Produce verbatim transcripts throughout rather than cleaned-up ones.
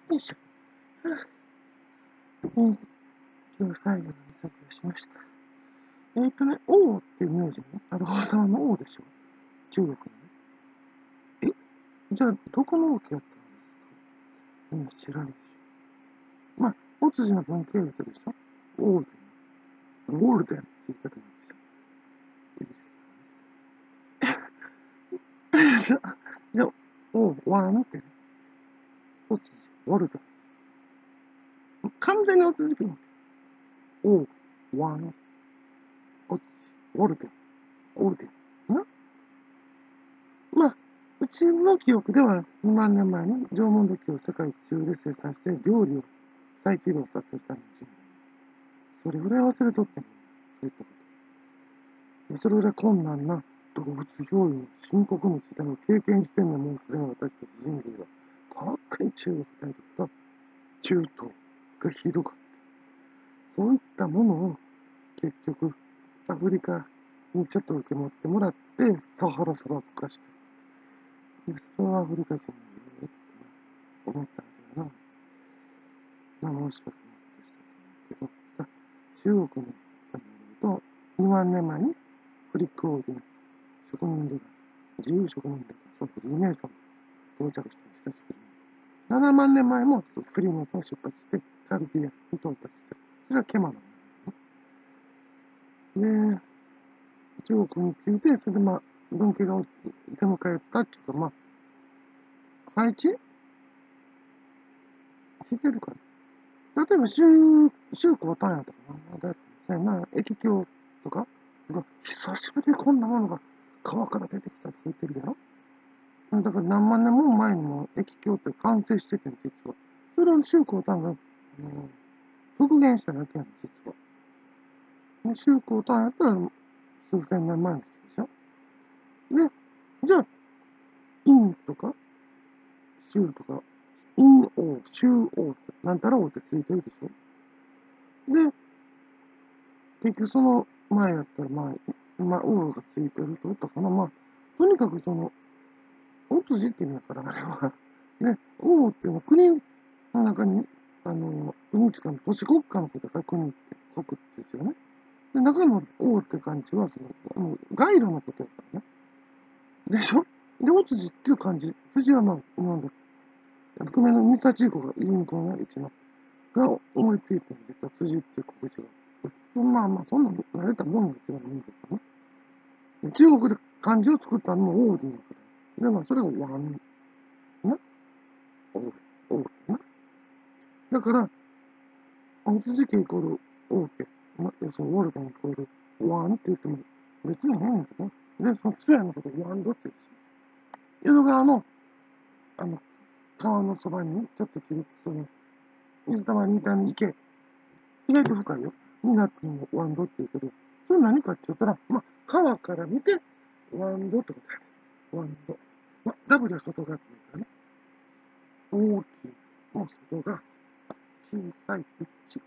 よいしょ。えー、今日最後の作業しました。えーとね、王っていう名字ね、あの、王様の王でしょ。中国のね。えじゃあ、どこの王家やったんですか？みんな知らんでしょ。まあ、おつじの文系人でしょ。オーデン。ゴールデンって言い方なんですよ。いいですか？じゃあ、王、ワンってね、おつじ、ウォルデン。完全におつじきん。王、ワン、おつじ、ウォルデン、オーデン。なまあ、うちの記憶ではにまんねんまえに縄文土器を世界中で生産して料理を再起動させるために人類それぐらい忘れとってもそういったこと。それぐらい困難な動物病院、深刻な事態を経験してんのもうすでに私たち人類は、特に中国大陸と中東がひどかった。そういったものを結局アフリカにちょっと受け持ってもらってサハラ砂漠化して、それはアフリカ人の言うって思ったわけだな。まあ申し訳ないことしたと思うけど、さ、中国のために言うと、にまんねんまえにフリックオーディン、植民地が、自由植民地が、そのフリーメイソン到着して久しぶりに。ななまんねんまえもフリーメイソンを出発して、カルティアに到達して、それはケマの流れね。で、中国について、それでまあ、文系が出迎えたっていうか、まあ、配置してるかな。例えば、周、周公単やったかな。だそうやな、駅境とかが、久しぶりにこんなものが川から出てきたって言ってるやろ。だから何万年も前にも液境って完成しててん、実は。それを周公単が、あの、復元しただけやん、実は。で周公単やったら数千年前の人でしょ。で、じゃあ、陰とか、周とか、陰王、周王って、なんたら王ってついてるでしょ。で、結局その前やったら、まあ、まあ、王がついてるってことかな。まあ、とにかくその、王辻っていうんだから、あれは。ね、王っていうのは国の中に、あの、国地かの都市国家のことが国って、国ってですよね。で、中の王って漢字は、その、もう街路のことやからね。でしょ。で、お辻っていう漢字、辻はまあ、日本で、久米の三田地方が銀行の一の、が思いついてる実は辻っていう国字が。まあまあ、そんな慣れたもんが一番いいんですよね。中国で漢字を作ったのも王でいいから。で、まあ、それがワン、ね、王、王な。だから、お辻家イコール王家、まあ、そのウォルタンイコールワンって言っても別に変やけど、で、その通夜のことをワンドって言うんですよ。淀川の、あの、川のそばにちょっと切り、その、水たまりみたいに池、意外と深いよ。になってもワンドって言うけど、それ何かって言ったら、まあ、川から見て、ワンドってことやね。ワンド。まあ、ダブルは外側って言うからね。大きいの外が、小さい内。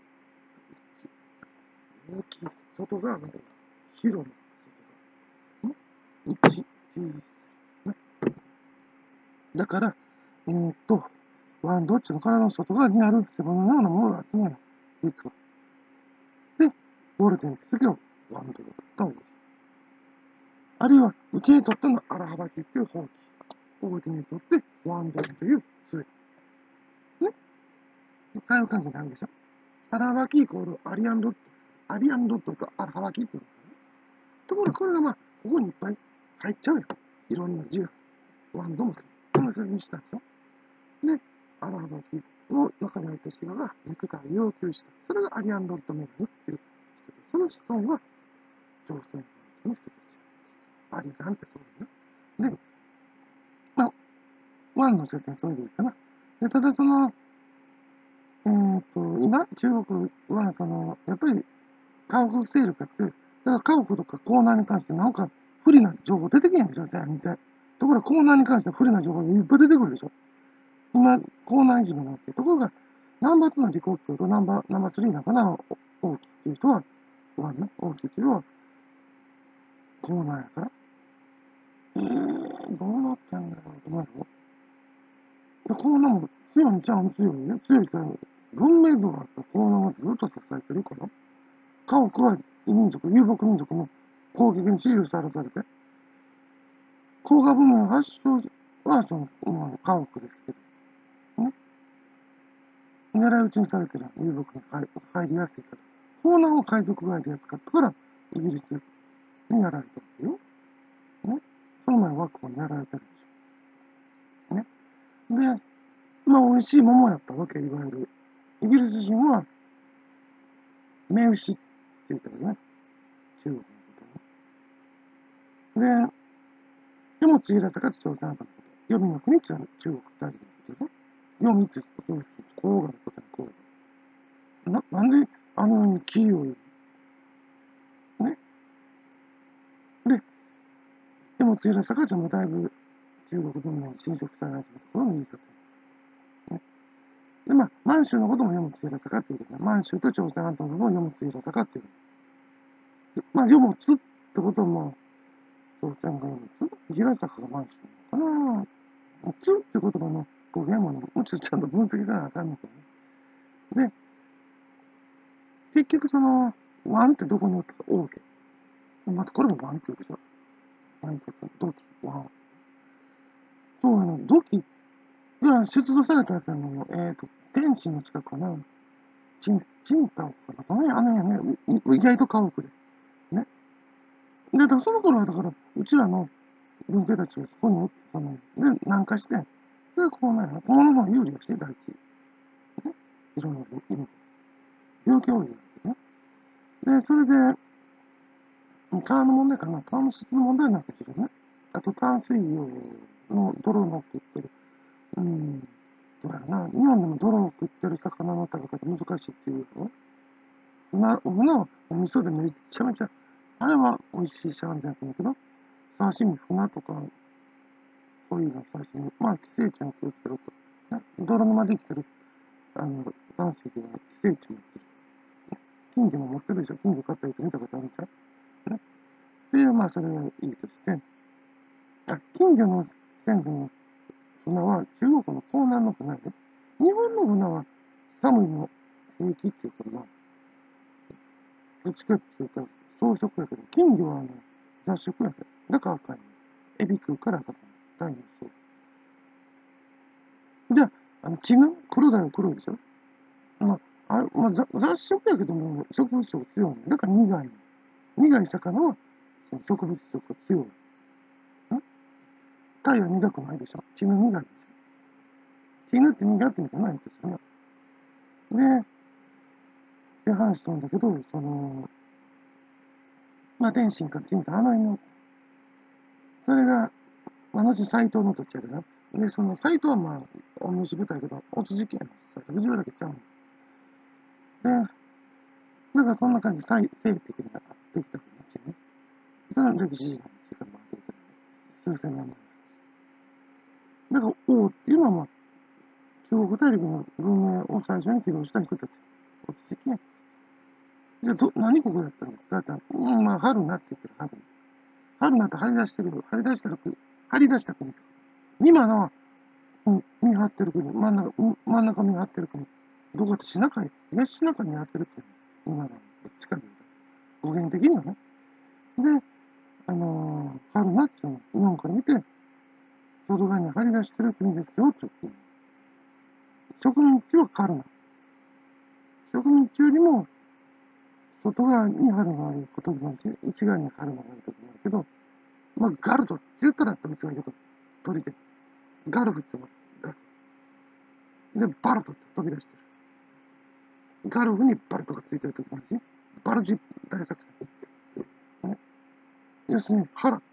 大きい外側の広い外側。内、小さい。だから、えー、っと、ワンドっちの体の外側にある背骨のようなものが集まる。実は。で、ウォルテンって時はワンドが多い。あるいは、うちにとっての荒幅きっていう法規。オーディにとってワンドという杖。ね。対応関係になるでしょ。荒幅きイコールアリアンドット。アリアンドットと荒幅きっていうの。ところがこれがまあ、ここにいっぱい入っちゃうよ。いろんな字が。ワンドもこの説明したでしょ。で、荒幅きの中に入ったシガが肉体を要求した。それがアリアンドットメガネっていう人で、その子孫は朝鮮の人たち。アリガンってそうだね。で、まあ、ワンの説明それでいいかな。で、ただその、えっ、と、今、中国は、その、やっぱり、家屋勢力が強い。だから家屋とかコーナーに関してなんか不利な情報出てけへんでしょ、全然。ところがコーナーに関しては不利な情報がいっぱい出てくるでしょ。今、コーナーいじめになって。ところが、ナンバーツーの李克強とナンバー、ナンバースリーなんかな、大きいっていう人は、ワンね、大きいっていうのは、コーナーやから。えー、どうなってんだろうと思うよ。で、コーナーも強いんちゃうん、強いよ。強いから、文明度があったコーナーはずっと支えてるから。家屋は異民族、遊牧民族の攻撃に支持さらされて、黄河文明発祥はその、まあ、家屋ですけど、ね。狙い撃ちにされてる遊牧に入入りやすいから。コーナーは海賊が入りやすかったから、イギリスにやられたわけよ。ね。その前は枠にやられてるでしょ。ね。で、まあ、美味しい桃やったわけ、いわゆる。イギリス人は、目牛って言ったよね。中国のことね。で、でも、ちいらさか朝鮮半島のこと。黄泉の国っていうのは中国大陸のことでしょ。黄泉ってそういう黄河のことに黄河。な、なんで、あのように黄色い。ね。で、でも、ちいらさかじゃもうだいぶ中国文明に侵食され始めた頃の言い方。ね。で、まあ、満州のことも読むついらさかっていうことね。満州と朝鮮半島のことも読むついらさかっていう。まあ、読むつってことも、朝鮮が読むつ、平坂が満州なのかな。つって言葉の語源も、もうちょっとちゃんと分析せなあかんのけどね。で、結局その、ワンってどこにおったか、オーケー。またこれもワンって言うでしょ。ワンって言ったら、ドキ、ワン。そうなの、ドキが出土されたやつなのよ。えっ、ー、と、天津の近くかな。チン、チンタオかな。ね、あの辺ね、意外と家屋で。ね。で、だからその頃は、だから、うちらの文系たちがそこにおって、その、で、南下して、それはこうなんや。このまま有利がして、第一。ね。いろんな病気多いんだけどね。で、それで、川の問題かな。川の質の問題なんかしらね。あと、淡水魚の泥の食ってる。うん。どうやろな。日本でも泥を食ってる魚の食べ方難しいっていうの。船、船はお味噌でめっちゃめちゃ、あれは美味しいし安全だと思うけど、刺身、船とか、そういうの刺身、まあ、寄生虫に気をつけろと。ね、泥沼で生きてる、あの、淡水魚は寄生虫持ってる。金魚も持ってるでしょ。金魚飼ったやつ見たことあるじゃん。ね。で、まあ、それはいいとして、あ、金魚の先祖の船は中国の東南の船で、日本の船は寒いの平気っていうか、まあ、どっちかっていうと草食やけど、金魚はあの雑食やけど、だから赤いの。エビ食うから赤くない。大変そう。じゃあ、あの血の黒だよ、黒いでしょ。まあ、あまあ、雑食やけども、植物食強いの。だから苦いの。苦い魚はその植物食が強い。んタイは苦くないでしょ。血の苦いでしょ。血のって苦ってみたいないですよね。で、で話したんだけど、その、まあ、天津から決めたあの犬、それが、まあ、後斎藤の土地やけど、で、その斎藤はまあ、同じ舞台やけど、大津事件やの。藤原家ちゃうの。で、だからそんな感じで西西的になってきたわけね。その歴史時代に時間もあってきた数千年前。だから王っていうのはまあ、中国大陸の文明を最初に起動した人たち。落ちてきや。じゃあど、何国だったんですかって言ったら、うん、まあ、春なって言ってる春。春なって張り出してるけど、張り出したら国、張り出した国。今のは、うん、見張ってる国、真ん中、真ん中見張ってる国。どこかってシナ海、東シナ海に張ってる国。今の、どっちかいうと。語源的にはね。で、あのー、春ナッツの日本から見て、外側に張り出してる国ですよ、って言って。植民地は春ナ。植民地よりも、外側に春があることもあるし、内側に春があることもあるけど、まあ、ガルトって言ったら、ドイツが言うと、鳥で、ガルフっていうのは、で、バルトって飛び出してる。ガルフにバルトがついてるときもあるし、バルジ大作戦。ね、要するに、腹、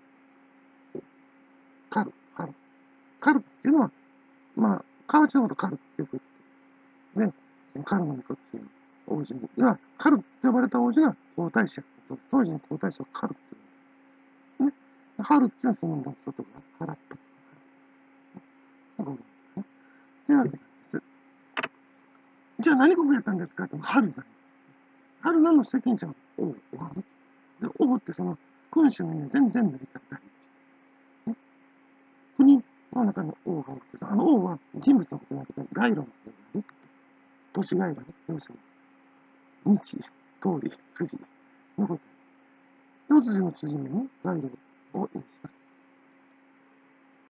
カル、腹。カルっていうのは、まあ、河内のことカルってよく言って、で、カルの巫女っていう王子が、カルって呼ばれた王子が皇太子やったと。当時の皇太子はカルっていう。ね。春っていうのはその外が腹っぱ。というわけなんです。じゃあ何国やったんですかって、春だよ。春何の責任者は王、王。で、王ってその、君主の意味は全然ないから大事。ね、国その中に王がおるけど、あの王は人物のことじゃなくて、街路のことである。都市街路ね、要するに。道、通り、筋のこと。四つ字の辻目に街路を意味します。